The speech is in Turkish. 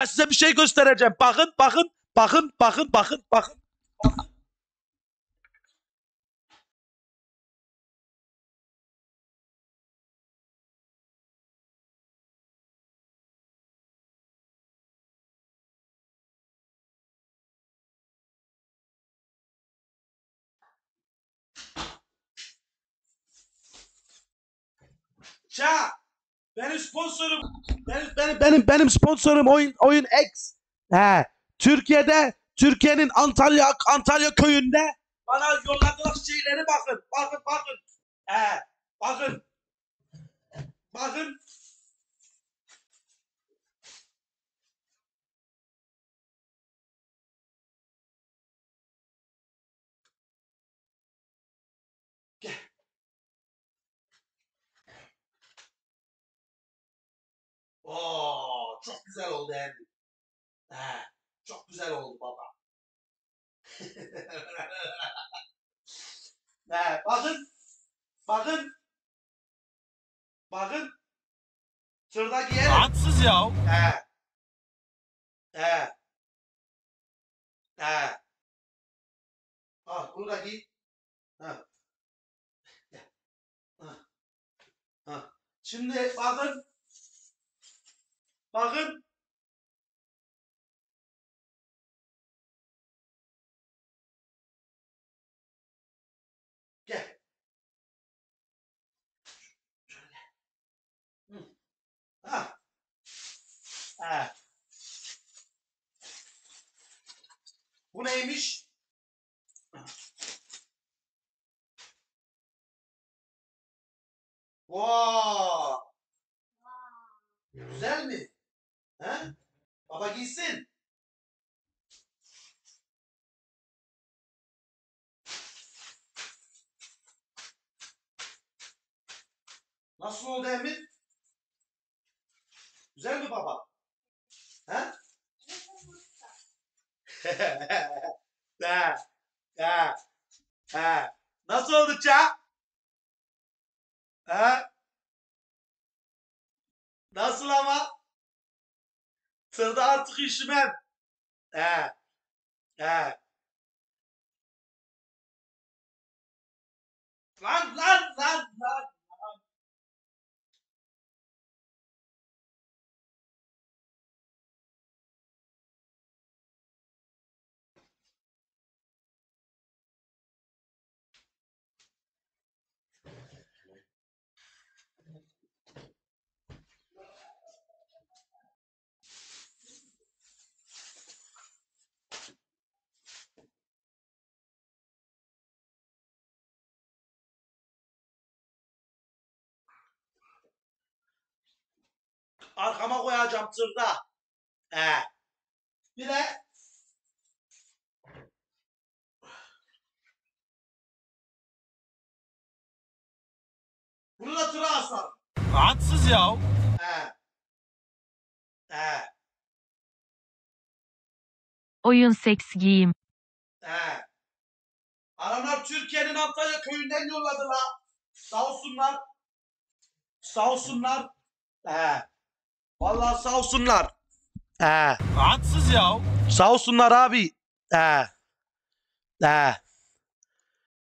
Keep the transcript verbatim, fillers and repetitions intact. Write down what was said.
size bir şey göstereceğim. Bakın, bakın, bakın, bakın, bakın, bakın. bakın. Ça, benim sponsorum, benim benim benim, benim sponsorum oyun oyun X. He, Türkiye'de, Türkiye'nin Antalya Antalya köyünde bana yolladılar şeyleri bakın, bakın, bakın. He, bakın, bakın. Gel. Oo, çok güzel oldu Emre. He, çok güzel oldu baba. He, bakın, bakın, bakın. Şuradaki yer. Rahatsız ya. He, he, he. Al, bunu da giy. Ha, ha, ha. Şimdi bakın, bakın. Gel. Şöyle gel. Hı. Ha. Ha. Bu neymiş? Wow. Güzel mi? He? Baba giysin. Nasıl oldu Emir? Güzel mi baba? He? Ha, ha, ha. Nasıl oldu ça? Ha? Nasıl ama? Tırda artık üşümem. He, he. Lan lan lan lan. Arkama koyacağım tırda. He. Bir de bunu da tıra asarım. Rahatsız ya. He. He. Oyun seks giyim. He. Adamlar Türkiye'nin Antalya köyünden yolladılar. Sağ olsunlar. Sağ olsunlar. He. Vallahi sağ olsunlar. He. Rahatsız ya. Sağ olsunlar abi. He. He.